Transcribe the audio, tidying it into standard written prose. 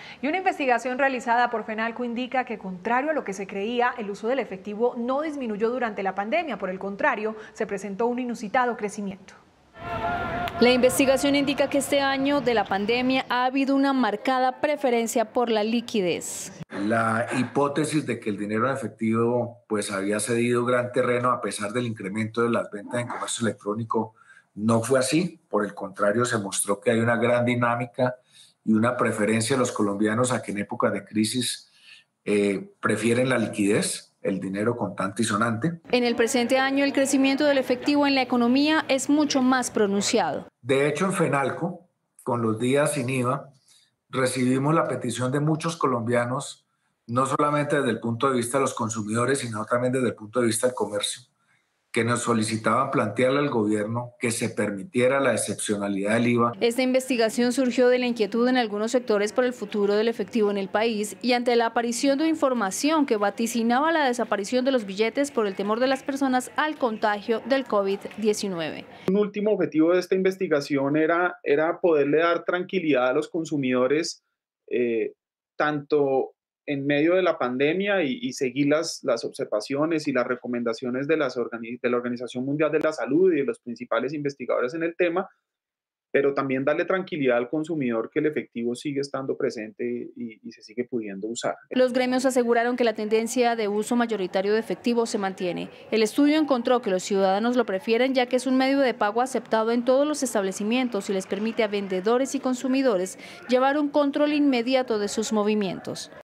Y una investigación realizada por Fenalco indica que, contrario a lo que se creía, el uso del efectivo no disminuyó durante la pandemia. Por el contrario, se presentó un inusitado crecimiento. La investigación indica que este año de la pandemia ha habido una marcada preferencia por la liquidez. La hipótesis de que el dinero en efectivo pues había cedido gran terreno a pesar del incremento de las ventas en comercio electrónico no fue así. Por el contrario, se mostró que hay una gran dinámica y una preferencia de los colombianos a que en épocas de crisis prefieren la liquidez, el dinero contante y sonante. En el presente año el crecimiento del efectivo en la economía es mucho más pronunciado. De hecho, en Fenalco, con los días sin IVA, recibimos la petición de muchos colombianos, no solamente desde el punto de vista de los consumidores, sino también desde el punto de vista del comercio, que nos solicitaban plantearle al gobierno que se permitiera la excepcionalidad del IVA. Esta investigación surgió de la inquietud en algunos sectores por el futuro del efectivo en el país y ante la aparición de información que vaticinaba la desaparición de los billetes por el temor de las personas al contagio del COVID-19. Un último objetivo de esta investigación era poderle dar tranquilidad a los consumidores, tanto en medio de la pandemia y seguir las observaciones y las recomendaciones de la Organización Mundial de la Salud y de los principales investigadores en el tema, pero también darle tranquilidad al consumidor que el efectivo sigue estando presente y se sigue pudiendo usar. Los gremios aseguraron que la tendencia de uso mayoritario de efectivo se mantiene. El estudio encontró que los ciudadanos lo prefieren ya que es un medio de pago aceptado en todos los establecimientos y les permite a vendedores y consumidores llevar un control inmediato de sus movimientos.